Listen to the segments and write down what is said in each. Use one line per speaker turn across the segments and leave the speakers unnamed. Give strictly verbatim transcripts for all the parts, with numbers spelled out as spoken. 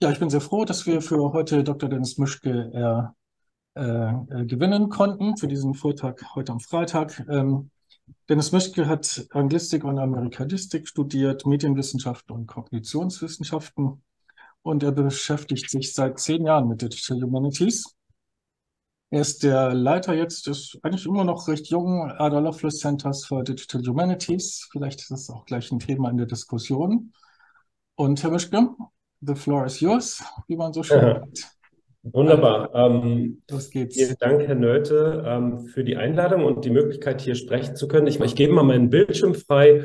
Ja, ich bin sehr froh, dass wir für heute Doktor Dennis Mischke äh, äh, gewinnen konnten, für diesen Vortrag heute am Freitag. Ähm, Dennis Mischke hat Anglistik und Amerikanistik studiert, Medienwissenschaften und Kognitionswissenschaften und er beschäftigt sich seit zehn Jahren mit Digital Humanities. Er ist der Leiter jetzt des eigentlich immer noch recht jungen Ada Lovelace Centers for Digital Humanities. Vielleicht ist das auch gleich ein Thema in der Diskussion. Und Herr Mischke, the floor is yours, wie man so schön
Aha,
sagt. Also,
wunderbar. Ähm,
los geht's.
vielen Dank, Herr Nölte, ähm, für die Einladung und die Möglichkeit, hier sprechen zu können. Ich, ich gebe mal meinen Bildschirm frei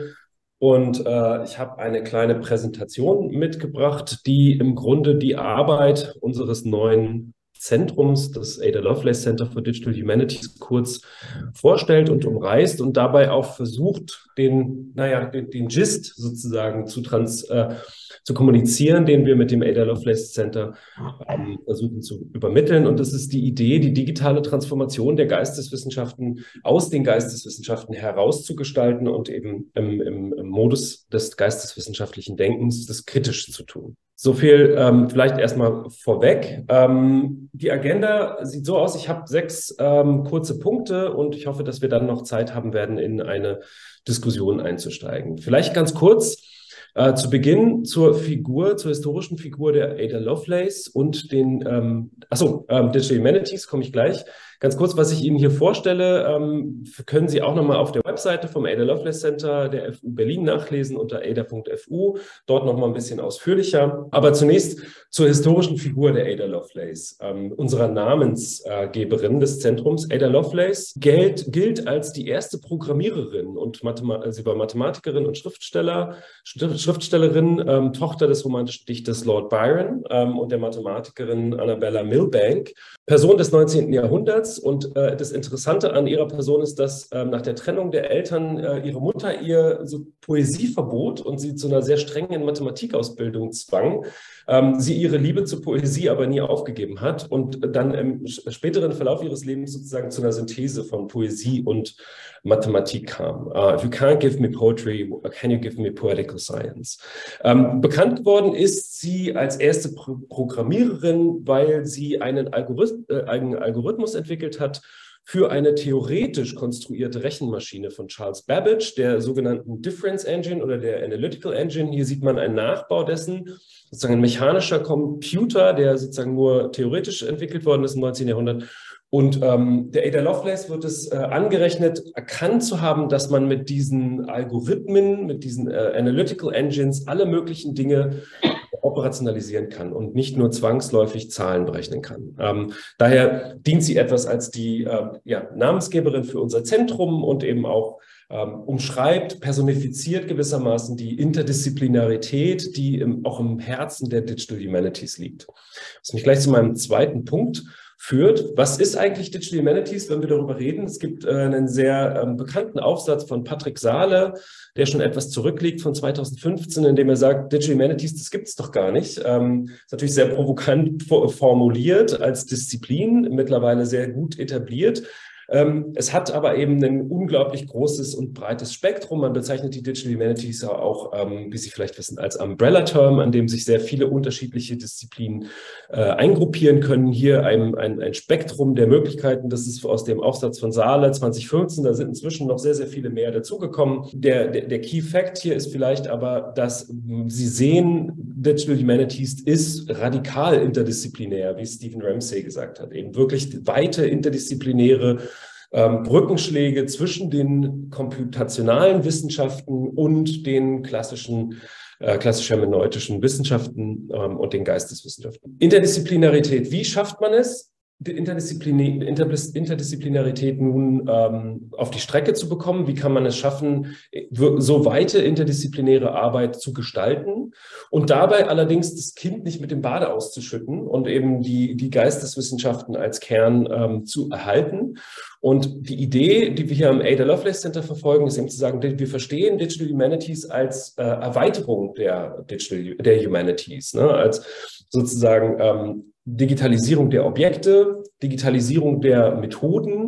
und äh, ich habe eine kleine Präsentation mitgebracht, die im Grunde die Arbeit unseres neuen Zentrums, das Ada Lovelace Center for Digital Humanities, kurz vorstellt und umreißt und dabei auch versucht, den, naja, den, den Gist sozusagen zu, trans, äh, zu kommunizieren, den wir mit dem Ada Lovelace Center ähm, versuchen zu übermitteln. Und das ist die Idee, die digitale Transformation der Geisteswissenschaften aus den Geisteswissenschaften herauszugestalten und eben im, im, im Modus des geisteswissenschaftlichen Denkens das kritisch zu tun. So viel ähm, vielleicht erstmal vorweg. Ähm, die Agenda sieht so aus, ich habe sechs ähm, kurze Punkte und ich hoffe, dass wir dann noch Zeit haben werden, in eine Diskussion einzusteigen. Vielleicht ganz kurz äh, zu Beginn zur Figur, zur historischen Figur der Ada Lovelace und den, ähm, achso, ähm, Digital Humanities komme ich gleich. Ganz kurz, was ich Ihnen hier vorstelle, ähm, können Sie auch nochmal auf der Webseite vom Ada Lovelace Center der F U Berlin nachlesen unter ada punkt f u, dort nochmal ein bisschen ausführlicher. Aber zunächst zur historischen Figur der Ada Lovelace, ähm, unserer Namensgeberin des Zentrums. Ada Lovelace gilt, gilt als die erste Programmiererin und Mathema sie war Mathematikerin und Schriftsteller, Schriftstellerin, ähm, Tochter des romantischen Dichters Lord Byron ähm, und der Mathematikerin Annabella Milbank, Person des neunzehnten Jahrhunderts. Und äh, das Interessante an ihrer Person ist, dass äh, nach der Trennung der Eltern äh, ihre Mutter ihr so Poesie verbot und sie zu einer sehr strengen Mathematikausbildung zwang. Ähm, sie ihre Liebe zur Poesie aber nie aufgegeben hat und dann im späteren Verlauf ihres Lebens sozusagen zu einer Synthese von Poesie und Mathematik kam. Uh, if you can't give me poetry, can you give me poetical science? Ähm, bekannt geworden ist sie als erste Pro Programmiererin, weil sie einen, Algorith äh, einen Algorithmus entwickelt hat für eine theoretisch konstruierte Rechenmaschine von Charles Babbage, der sogenannten Difference Engine oder der Analytical Engine. Hier sieht man einen Nachbau dessen, sozusagen ein mechanischer Computer, der sozusagen nur theoretisch entwickelt worden ist im neunzehnten Jahrhundert. Und ähm, der Ada Lovelace wird es äh, angerechnet, erkannt zu haben, dass man mit diesen Algorithmen, mit diesen äh, Analytical Engines alle möglichen Dinge operationalisieren kann und nicht nur zwangsläufig Zahlen berechnen kann. Ähm, daher dient sie etwas als die äh, ja, Namensgeberin für unser Zentrum und eben auch ähm, umschreibt, personifiziert gewissermaßen die Interdisziplinarität, die im, auch im Herzen der Digital Humanities liegt. Was mich gleich zu meinem zweiten Punkt führt. Was ist eigentlich Digital Humanities, wenn wir darüber reden? Es gibt äh, einen sehr ähm, bekannten Aufsatz von Patrick Sahle, der schon etwas zurückliegt, von zweitausendfünfzehn, in dem er sagt, Digital Humanities, das gibt es doch gar nicht. Ähm, ist natürlich sehr provokant formuliert als Disziplin, mittlerweile sehr gut etabliert. Ähm, es hat aber eben ein unglaublich großes und breites Spektrum. Man bezeichnet die Digital Humanities auch, ähm, wie Sie vielleicht wissen, als Umbrella-Term, an dem sich sehr viele unterschiedliche Disziplinen äh, eingruppieren können. Hier ein, ein, ein Spektrum der Möglichkeiten. Das ist aus dem Aufsatz von Sahle zweitausendfünfzehn. Da sind inzwischen noch sehr, sehr viele mehr dazugekommen. Der, der, der Key Fact hier ist vielleicht aber, dass Sie sehen, Digital Humanities ist radikal interdisziplinär, wie Stephen Ramsay gesagt hat. Eben wirklich weite interdisziplinäre Ähm, Brückenschläge zwischen den komputationalen Wissenschaften und den klassischen, äh, klassisch hermeneutischen Wissenschaften ähm, und den Geisteswissenschaften. Interdisziplinarität, wie schafft man es, die Interdisziplinä Interdisziplinarität nun ähm, auf die Strecke zu bekommen? Wie kann man es schaffen, so weite interdisziplinäre Arbeit zu gestalten und dabei allerdings das Kind nicht mit dem Bade auszuschütten und eben die, die Geisteswissenschaften als Kern ähm, zu erhalten? Und die Idee, die wir hier am Ada Lovelace Center verfolgen, ist eben zu sagen, wir verstehen Digital Humanities als äh, Erweiterung der, Digital, der Humanities, ne? Als sozusagen ähm, Digitalisierung der Objekte, Digitalisierung der Methoden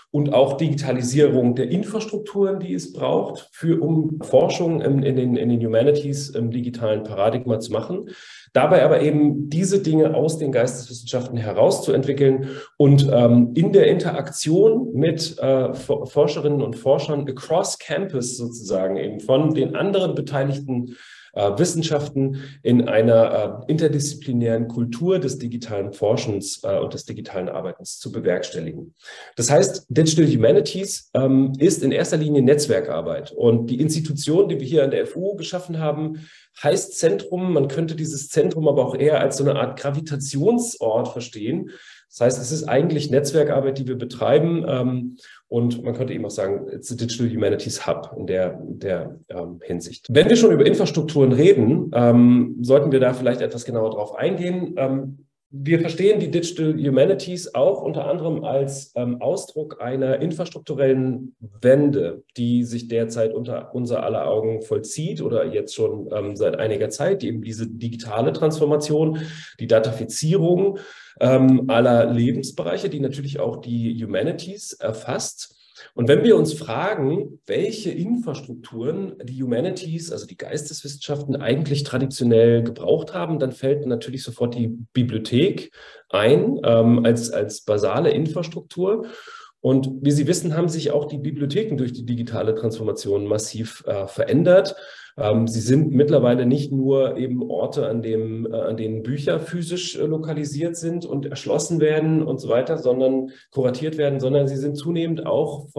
und auch Digitalisierung der Infrastrukturen, die es braucht, für, um Forschung in, in, den, in den Humanities im digitalen Paradigma zu machen. Dabei aber eben diese Dinge aus den Geisteswissenschaften herauszuentwickeln und ähm, in der Interaktion mit äh, Forscherinnen und Forschern across campus sozusagen eben von den anderen beteiligten äh, Wissenschaften in einer äh, interdisziplinären Kultur des digitalen Forschens äh, und des digitalen Arbeitens zu bewerkstelligen. Das heißt, Digital Humanities ähm, ist in erster Linie Netzwerkarbeit und die Institution, die wir hier an der F U geschaffen haben, heißt Zentrum. Man könnte dieses Zentrum aber auch eher als so eine Art Gravitationsort verstehen. Das heißt, es ist eigentlich Netzwerkarbeit, die wir betreiben. Ähm, und man könnte eben auch sagen, it's a Digital Humanities Hub in der, der ähm, Hinsicht. Wenn wir schon über Infrastrukturen reden, ähm, sollten wir da vielleicht etwas genauer drauf eingehen. Ähm, Wir verstehen die Digital Humanities auch unter anderem als ähm, Ausdruck einer infrastrukturellen Wende, die sich derzeit unter unser aller Augen vollzieht oder jetzt schon ähm, seit einiger Zeit, die eben diese digitale Transformation, die Datafizierung ähm, aller Lebensbereiche, die natürlich auch die Humanities erfasst. Und wenn wir uns fragen, welche Infrastrukturen die Humanities, also die Geisteswissenschaften, eigentlich traditionell gebraucht haben, dann fällt natürlich sofort die Bibliothek ein ähm, als, als basale Infrastruktur. Und wie Sie wissen, haben sich auch die Bibliotheken durch die digitale Transformation massiv äh, verändert. Ähm, sie sind mittlerweile nicht nur eben Orte, an, dem, äh, an denen Bücher physisch äh, lokalisiert sind und erschlossen werden und so weiter, sondern kuratiert werden, sondern sie sind zunehmend auch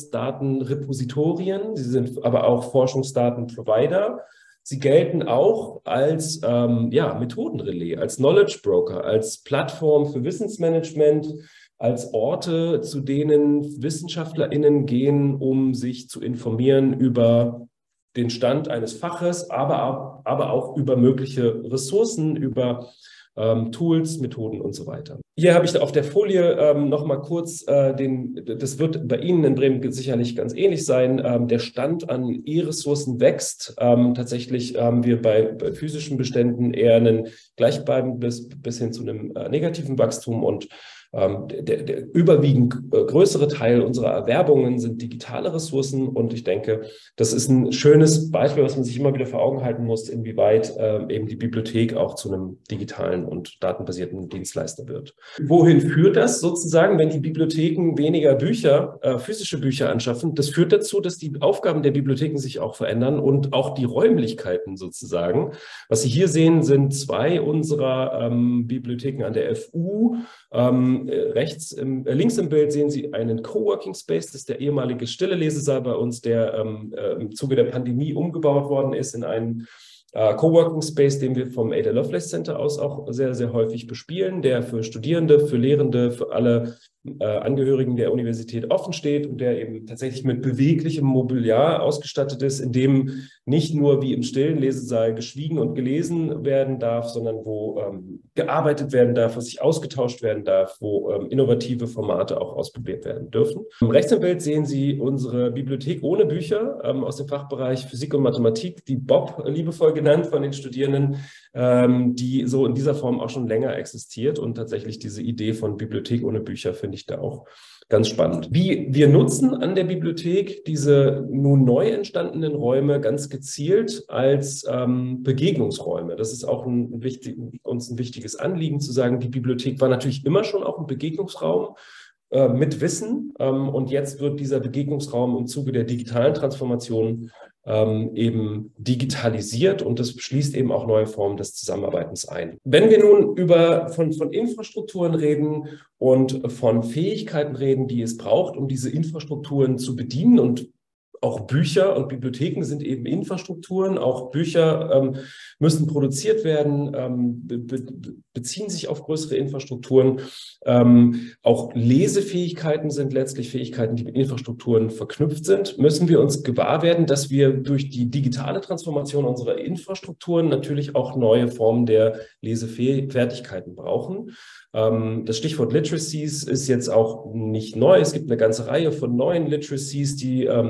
Forschungsdatenrepositorien. Sie sind aber auch Forschungsdatenprovider. Sie gelten auch als ähm, ja, Methodenrelais, als Knowledge Broker, als Plattform für Wissensmanagement, als Orte, zu denen WissenschaftlerInnen gehen, um sich zu informieren über den Stand eines Faches, aber, aber auch über mögliche Ressourcen, über ähm, Tools, Methoden und so weiter. Hier habe ich auf der Folie ähm, noch mal kurz äh, den, das wird bei Ihnen in Bremen sicherlich ganz ähnlich sein, ähm, der Stand an E-Ressourcen wächst. Ähm, tatsächlich haben wir bei, bei physischen Beständen eher einen gleichbleibenden bis, bis hin zu einem äh, negativen Wachstum und Ähm, der, der überwiegend äh, größere Teil unserer Erwerbungen sind digitale Ressourcen und ich denke, das ist ein schönes Beispiel, was man sich immer wieder vor Augen halten muss, inwieweit äh, eben die Bibliothek auch zu einem digitalen und datenbasierten Dienstleister wird. Wohin führt das sozusagen, wenn die Bibliotheken weniger Bücher, äh, physische Bücher anschaffen? Das führt dazu, dass die Aufgaben der Bibliotheken sich auch verändern und auch die Räumlichkeiten sozusagen. Was Sie hier sehen, sind zwei unserer ähm, Bibliotheken an der F U. Ähm, rechts, im, äh, links im Bild sehen Sie einen Coworking Space, das ist der ehemalige Stille Lesesaal bei uns, der ähm, äh, im Zuge der Pandemie umgebaut worden ist in einen äh, Coworking Space, den wir vom Ada Lovelace Center aus auch sehr, sehr häufig bespielen, der für Studierende, für Lehrende, für alle äh, Angehörigen der Universität offen steht und der eben tatsächlich mit beweglichem Mobiliar ausgestattet ist, in dem nicht nur wie im stillen Lesesaal geschwiegen und gelesen werden darf, sondern wo ähm, gearbeitet werden darf, wo sich ausgetauscht werden darf, wo ähm, innovative Formate auch ausprobiert werden dürfen. Rechts im Bild sehen Sie unsere Bibliothek ohne Bücher ähm, aus dem Fachbereich Physik und Mathematik, die B O B liebevoll genannt von den Studierenden, ähm, die so in dieser Form auch schon länger existiert und tatsächlich diese Idee von Bibliothek ohne Bücher finde ich da auch ganz spannend. Wie wir nutzen an der Bibliothek diese nun neu entstandenen Räume ganz gezielt als ähm, Begegnungsräume. Das ist auch ein wichtig, uns ein wichtiges Anliegen zu sagen, die Bibliothek war natürlich immer schon auch ein Begegnungsraum äh, mit Wissen ähm, und jetzt wird dieser Begegnungsraum im Zuge der digitalen Transformation ähm, eben digitalisiert und das schließt eben auch neue Formen des Zusammenarbeitens ein. Wenn wir nun über von, von Infrastrukturen reden und von Fähigkeiten reden, die es braucht, um diese Infrastrukturen zu bedienen und auch Bücher und Bibliotheken sind eben Infrastrukturen, auch Bücher ähm, müssen produziert werden, ähm, be beziehen sich auf größere Infrastrukturen. Ähm, auch Lesefähigkeiten sind letztlich Fähigkeiten, die mit Infrastrukturen verknüpft sind. Müssen wir uns gewahr werden, dass wir durch die digitale Transformation unserer Infrastrukturen natürlich auch neue Formen der Lesefertigkeiten brauchen. Ähm, das Stichwort Literacies ist jetzt auch nicht neu. Es gibt eine ganze Reihe von neuen Literacies, die ähm,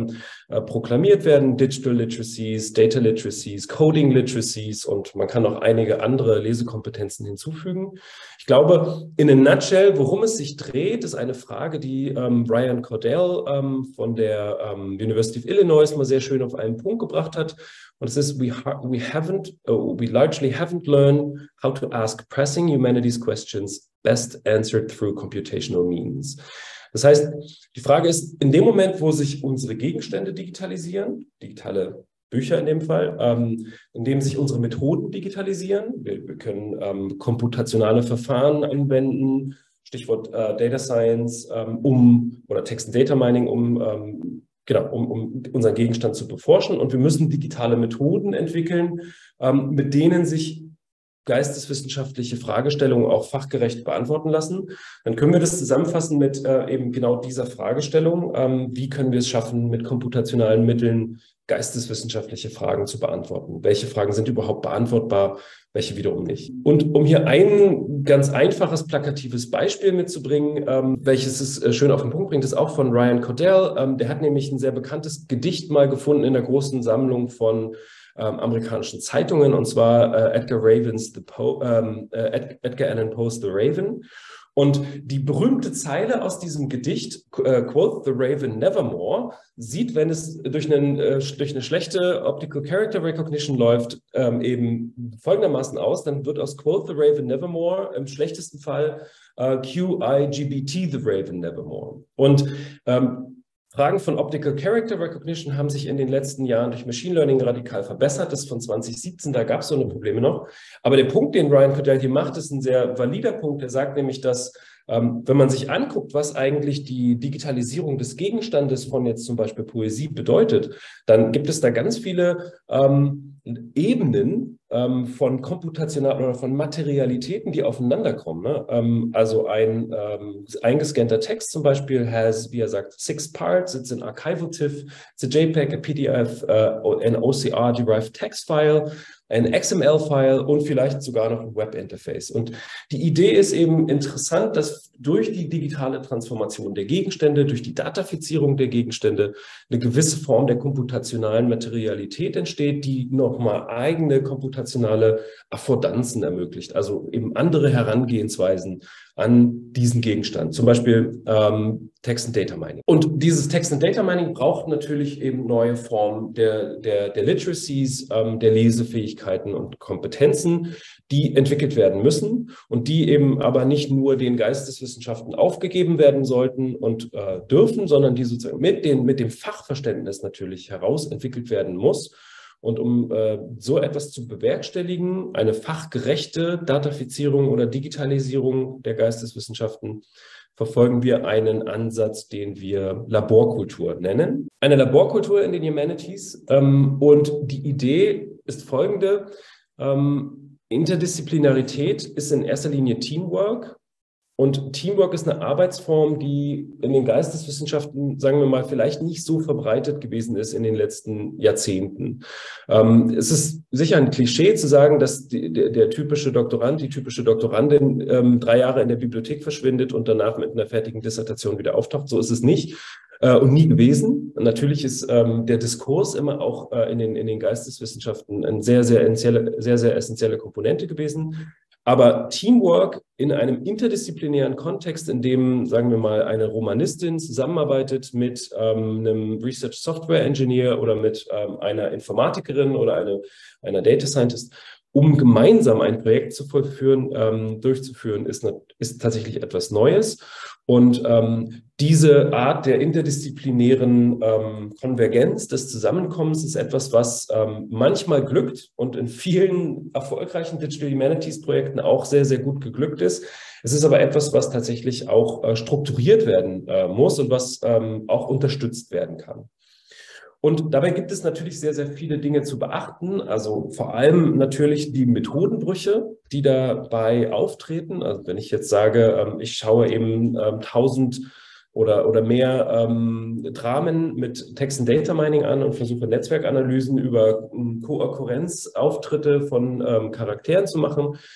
äh, proklamiert werden. Digital Literacies, Data Literacies, Coding Literacies und man kann noch einige andere Lesekompetenzen hinzufügen. Ich glaube, in a nutshell, worum es sich dreht, ist eine Frage, die ähm, Brian Cordell ähm, von der ähm, University of Illinois mal sehr schön auf einen Punkt gebracht hat. Und es ist, we, we haven't, uh, we largely haven't learned how to ask pressing humanities questions best answered through computational means. Das heißt, die Frage ist, in dem Moment, wo sich unsere Gegenstände digitalisieren, digitale Bücher in dem Fall, ähm, in dem sich unsere Methoden digitalisieren, wir, wir können ähm, komputationale Verfahren anwenden, Stichwort äh, Data Science, ähm, um, oder Text and Data Mining, um ähm, Genau, um, um unseren Gegenstand zu beforschen. Und wir müssen digitale Methoden entwickeln, ähm, mit denen sich geisteswissenschaftliche Fragestellungen auch fachgerecht beantworten lassen. Dann können wir das zusammenfassen mit äh, eben genau dieser Fragestellung. Ähm, wie können wir es schaffen, mit komputationalen Mitteln geisteswissenschaftliche Fragen zu beantworten? Welche Fragen sind überhaupt beantwortbar, welche wiederum nicht? Und um hier ein ganz einfaches, plakatives Beispiel mitzubringen, ähm, welches es äh, schön auf den Punkt bringt, ist auch von Ryan Cordell. Ähm, der hat nämlich ein sehr bekanntes Gedicht mal gefunden in der großen Sammlung von ähm, amerikanischen Zeitungen, und zwar äh, Edgar Ravens The po ähm, äh, Edgar Allan Poe's The Raven. Und die berühmte Zeile aus diesem Gedicht, äh, quote the Raven nevermore, sieht, wenn es durch, einen, äh, durch eine schlechte Optical Character Recognition läuft, ähm, eben folgendermaßen aus. Dann wird aus quote the Raven nevermore im schlechtesten Fall äh, Q I G B T the Raven nevermore. Und ähm, Fragen von Optical Character Recognition haben sich in den letzten Jahren durch Machine Learning radikal verbessert. Das ist von zwanzig siebzehn, da gab es so eine Probleme noch. Aber der Punkt, den Ryan Cordell hier macht, ist ein sehr valider Punkt. Er sagt nämlich, dass ähm, wenn man sich anguckt, was eigentlich die Digitalisierung des Gegenstandes von jetzt zum Beispiel Poesie bedeutet, dann gibt es da ganz viele ähm, Ebenen ähm, von komputationalen oder von Materialitäten, die aufeinander kommen. Ne? Ähm, also ein ähm, eingescannter Text zum Beispiel has, wie er sagt, six parts. It's an archival TIFF, it's a JPEG, a P D F, uh, an O C R-derived text file, ein X M L-File und vielleicht sogar noch ein Web-Interface. Und die Idee ist eben interessant, dass durch die digitale Transformation der Gegenstände, durch die Datafizierung der Gegenstände eine gewisse Form der komputationalen Materialität entsteht, die nochmal eigene komputationale Affordanzen ermöglicht, also eben andere Herangehensweisen an diesen Gegenstand, zum Beispiel ähm, Text and Data Mining. Und dieses Text and Data Mining braucht natürlich eben neue Formen der, der, der Literacies, ähm, der Lesefähigkeiten und Kompetenzen, die entwickelt werden müssen und die eben aber nicht nur den Geisteswissenschaften aufgegeben werden sollten und äh, dürfen, sondern die sozusagen mit, den, mit dem Fachverständnis natürlich herausentwickelt werden muss. Und um äh, so etwas zu bewerkstelligen, eine fachgerechte Datafizierung oder Digitalisierung der Geisteswissenschaften, verfolgen wir einen Ansatz, den wir Laborkultur nennen. Eine Laborkultur in den Humanities. Ähm, und die Idee ist folgende. Ähm, Interdisziplinarität ist in erster Linie Teamwork. Und Teamwork ist eine Arbeitsform, die in den Geisteswissenschaften, sagen wir mal, vielleicht nicht so verbreitet gewesen ist in den letzten Jahrzehnten. Ähm, es ist sicher ein Klischee zu sagen, dass die, der, der typische Doktorand, die typische Doktorandin ähm, drei Jahre in der Bibliothek verschwindet und danach mit einer fertigen Dissertation wieder auftaucht. So ist es nicht äh, und nie gewesen. Natürlich ist ähm, der Diskurs immer auch äh, in den, in den Geisteswissenschaften eine sehr, sehr essentielle, sehr, sehr essentielle Komponente gewesen. Aber Teamwork in einem interdisziplinären Kontext, in dem, sagen wir mal, eine Romanistin zusammenarbeitet mit ähm, einem Research Software Engineer oder mit ähm, einer Informatikerin oder eine, einer Data Scientist, um gemeinsam ein Projekt zu vollführen, ähm, durchzuführen, ist, eine, ist tatsächlich etwas Neues. Und ähm, diese Art der interdisziplinären ähm, Konvergenz, des Zusammenkommens, ist etwas, was ähm, manchmal glückt und in vielen erfolgreichen Digital Humanities Projekten auch sehr, sehr gut geglückt ist. Es ist aber etwas, was tatsächlich auch äh, strukturiert werden äh, muss und was ähm, auch unterstützt werden kann. Und dabei gibt es natürlich sehr, sehr viele Dinge zu beachten. Also vor allem natürlich die Methodenbrüche, die dabei auftreten. Also wenn ich jetzt sage, ich schaue eben tausend oder, oder mehr ähm, Dramen mit Text and Data Mining an und versuche Netzwerkanalysen über Kookkurrenzauftritte von ähm, Charakteren zu machen,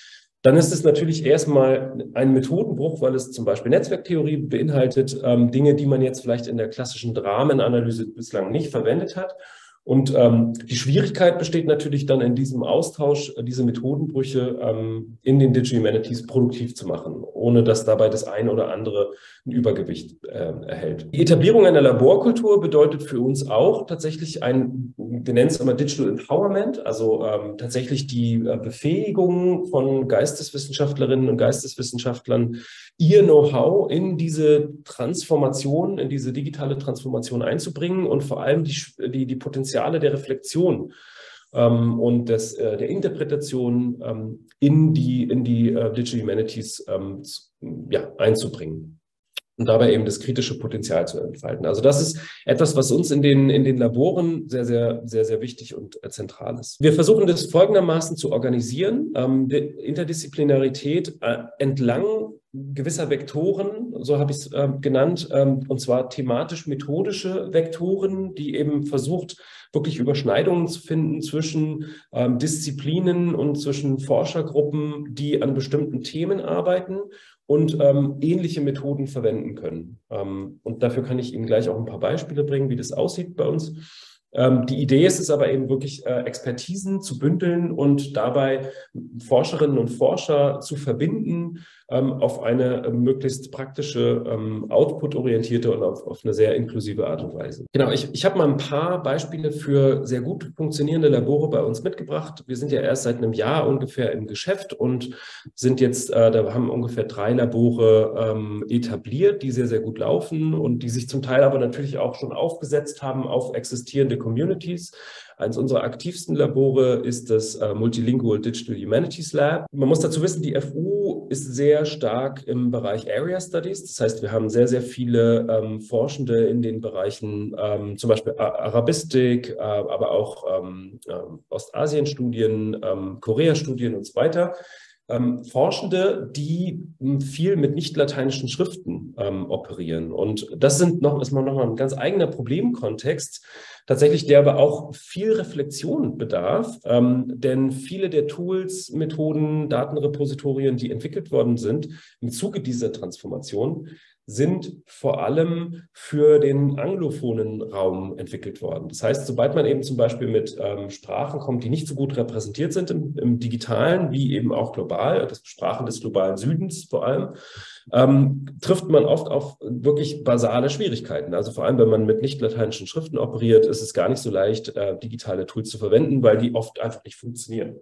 dann ist es natürlich erstmal ein Methodenbruch, weil es zum Beispiel Netzwerktheorie beinhaltet, ähm, Dinge, die man jetzt vielleicht in der klassischen Dramenanalyse bislang nicht verwendet hat. Und ähm, die Schwierigkeit besteht natürlich dann in diesem Austausch, diese Methodenbrüche ähm, in den Digital Humanities produktiv zu machen, ohne dass dabei das eine oder andere ein Übergewicht äh, erhält. Die Etablierung einer Laborkultur bedeutet für uns auch tatsächlich ein, wir nennen es immer Digital Empowerment, also ähm, tatsächlich die äh, Befähigung von Geisteswissenschaftlerinnen und Geisteswissenschaftlern, ihr Know-how in diese Transformation, in diese digitale Transformation einzubringen und vor allem die, die, die Potenziale der Reflexion ähm, und des, äh, der Interpretation ähm, in die, in die äh, Digital Humanities ähm, ja, einzubringen. Und dabei eben das kritische Potenzial zu entfalten. Also das ist etwas, was uns in den, in den Laboren sehr, sehr, sehr, sehr wichtig und äh, zentral ist. Wir versuchen das folgendermaßen zu organisieren. Ähm, die Interdisziplinarität äh, entlang gewisser Vektoren, so habe ich es äh, genannt, ähm, und zwar thematisch-methodische Vektoren, die eben versucht, wirklich Überschneidungen zu finden zwischen ähm, Disziplinen und zwischen Forschergruppen, die an bestimmten Themen arbeiten und ähm, ähnliche Methoden verwenden können. Ähm, und dafür kann ich Ihnen gleich auch ein paar Beispiele bringen, wie das aussieht bei uns. Ähm, die Idee ist es aber eben wirklich, äh, Expertisen zu bündeln und dabei Forscherinnen und Forscher zu verbinden ähm, auf eine äh, möglichst praktische, ähm, output-orientierte und auf, auf eine sehr inklusive Art und Weise. Genau, ich, ich habe mal ein paar Beispiele für sehr gut funktionierende Labore bei uns mitgebracht. Wir sind ja erst seit einem Jahr ungefähr im Geschäft und sind jetzt, äh, da haben ungefähr drei Labore ähm, etabliert, die sehr, sehr gut laufen und die sich zum Teil aber natürlich auch schon aufgesetzt haben auf existierende Communities. Eines unserer aktivsten Labore ist das äh, Multilingual Digital Humanities Lab. Man muss dazu wissen, die F U ist sehr stark im Bereich Area Studies. Das heißt, wir haben sehr, sehr viele ähm, Forschende in den Bereichen, ähm, zum Beispiel Arabistik, äh, aber auch ähm, äh, Ostasien-Studien, ähm, Korea-Studien und so weiter. Ähm, Forschende, die m, viel mit nicht-lateinischen Schriften ähm, operieren. Und das sind noch, ist noch mal ein ganz eigener Problemkontext, tatsächlich, der aber auch viel Reflexion bedarf, ähm, denn viele der Tools, Methoden, Datenrepositorien, die entwickelt worden sind im Zuge dieser Transformation, sind vor allem für den anglophonen Raum entwickelt worden. Das heißt, sobald man eben zum Beispiel mit ähm, Sprachen kommt, die nicht so gut repräsentiert sind im, im Digitalen, wie eben auch global, das Sprachen des globalen Südens vor allem, ähm, trifft man oft auf wirklich basale Schwierigkeiten. Also vor allem, wenn man mit nicht-lateinischen Schriften operiert, ist es gar nicht so leicht, äh, digitale Tools zu verwenden, weil die oft einfach nicht funktionieren.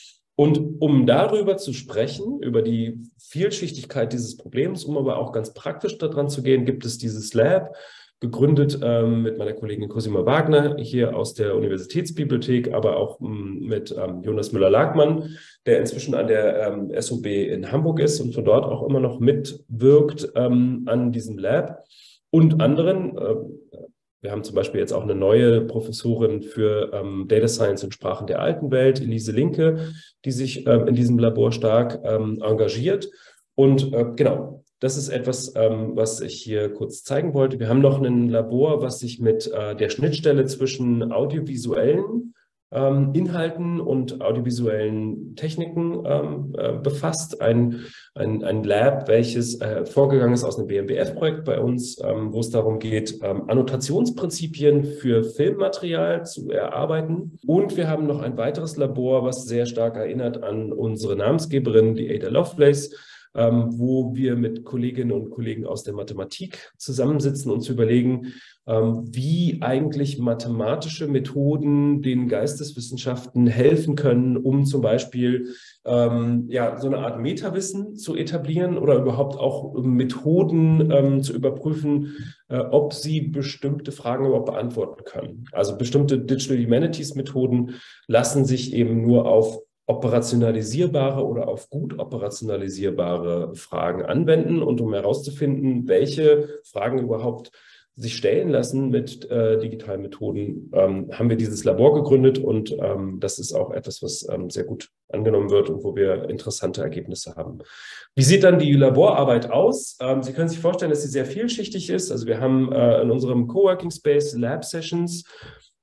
Und um darüber zu sprechen, über die Vielschichtigkeit dieses Problems, um aber auch ganz praktisch daran zu gehen, gibt es dieses Lab, gegründet ähm, mit meiner Kollegin Cosima Wagner hier aus der Universitätsbibliothek, aber auch ähm, mit ähm, Jonas Müller-Lagmann, der inzwischen an der ähm, S O B in Hamburg ist und von dort auch immer noch mitwirkt ähm, an diesem Lab und anderen. Äh, Wir haben zum Beispiel jetzt auch eine neue Professorin für ähm, Data Science und Sprachen der alten Welt, Elise Linke, die sich ähm, in diesem Labor stark ähm, engagiert. Und äh, genau, das ist etwas, ähm, was ich hier kurz zeigen wollte. Wir haben noch ein Labor, was sich mit äh, der Schnittstelle zwischen audiovisuellen ähm, Inhalten und audiovisuellen Techniken ähm, äh, befasst. Ein, ein, ein Lab, welches äh, vorgegangen ist aus einem B M B F-Projekt bei uns, ähm, wo es darum geht, ähm, Annotationsprinzipien für Filmmaterial zu erarbeiten. Und wir haben noch ein weiteres Labor, was sehr stark erinnert an unsere Namensgeberin, die Ada Lovelace, ähm, wo wir mit Kolleginnen und Kollegen aus der Mathematik zusammensitzen und zu überlegen, ähm, wie eigentlich mathematische Methoden den Geisteswissenschaften helfen können, um zum Beispiel ähm, ja, so eine Art Metawissen zu etablieren oder überhaupt auch Methoden ähm, zu überprüfen, äh, ob sie bestimmte Fragen überhaupt beantworten können. Also bestimmte Digital Humanities Methoden lassen sich eben nur auf operationalisierbare oder auf gut operationalisierbare Fragen anwenden und um herauszufinden, welche Fragen überhaupt sich stellen lassen mit äh, digitalen Methoden, ähm, haben wir dieses Labor gegründet und ähm, das ist auch etwas, was ähm, sehr gut angenommen wird und wo wir interessante Ergebnisse haben. Wie sieht dann die Laborarbeit aus? Ähm, Sie können sich vorstellen, dass sie sehr vielschichtig ist. Also wir haben äh, in unserem Coworking Space Lab Sessions,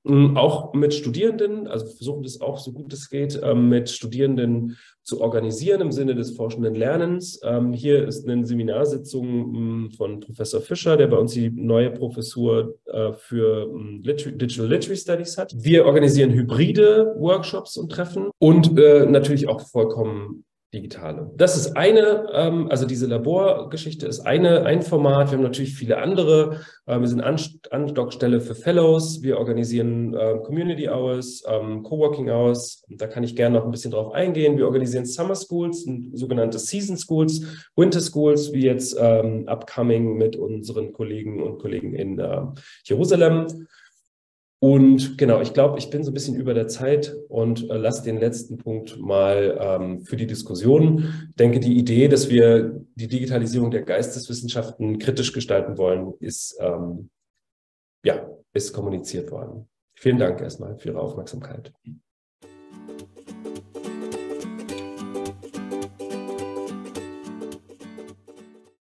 Auch mit Studierenden, also wir versuchen das auch so gut es geht, mit Studierenden zu organisieren im Sinne des forschenden Lernens. Hier ist eine Seminarsitzung von Professor Fischer, der bei uns die neue Professur für Digital Literary Studies hat. Wir organisieren hybride Workshops und Treffen und natürlich auch vollkommen digitale. Das ist eine, ähm, also diese Laborgeschichte ist eine, ein Format. Wir haben natürlich viele andere. Äh, wir sind An Andockstelle für Fellows. Wir organisieren äh, Community Hours, ähm, Coworking Hours. Da kann ich gerne noch ein bisschen drauf eingehen. Wir organisieren Summer Schools, sogenannte Season Schools, Winter Schools, wie jetzt ähm, upcoming mit unseren Kollegen und Kollegen in äh, Jerusalem. Und genau, ich glaube, ich bin so ein bisschen über der Zeit und äh, lasse den letzten Punkt mal ähm, für die Diskussion. Ich denke, die Idee, dass wir die Digitalisierung der Geisteswissenschaften kritisch gestalten wollen, ist, ähm, ja, ist kommuniziert worden. Vielen Dank erstmal für Ihre Aufmerksamkeit.